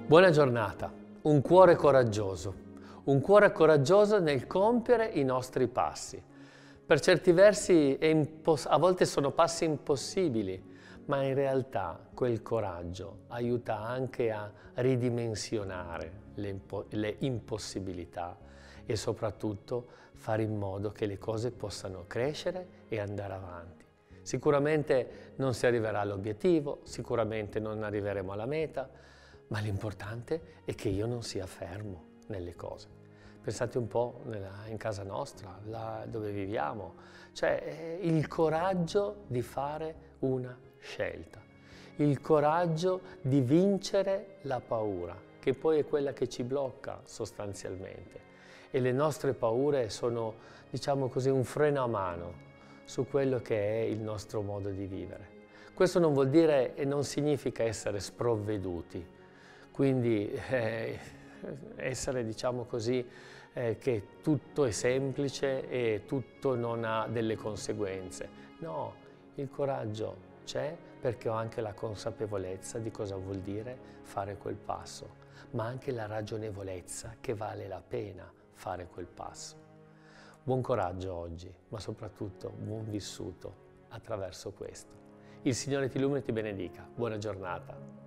Buona giornata, un cuore coraggioso nel compiere i nostri passi. Per certi versi a volte sono passi impossibili, ma in realtà quel coraggio aiuta anche a ridimensionare le impossibilità e soprattutto fare in modo che le cose possano crescere e andare avanti. Sicuramente non si arriverà all'obiettivo, sicuramente non arriveremo alla meta, ma l'importante è che io non sia fermo nelle cose. Pensate un po' in casa nostra, là dove viviamo, cioè il coraggio di fare una scelta, il coraggio di vincere la paura, che poi è quella che ci blocca sostanzialmente. E le nostre paure sono, diciamo così, un freno a mano su quello che è il nostro modo di vivere. Questo non vuol dire e non significa essere sprovveduti, quindi essere, diciamo così, che tutto è semplice e tutto non ha delle conseguenze. No, il coraggio c'è perché ho anche la consapevolezza di cosa vuol dire fare quel passo, ma anche la ragionevolezza che vale la pena fare quel passo. Buon coraggio oggi, ma soprattutto buon vissuto attraverso questo. Il Signore ti illumini e ti benedica. Buona giornata.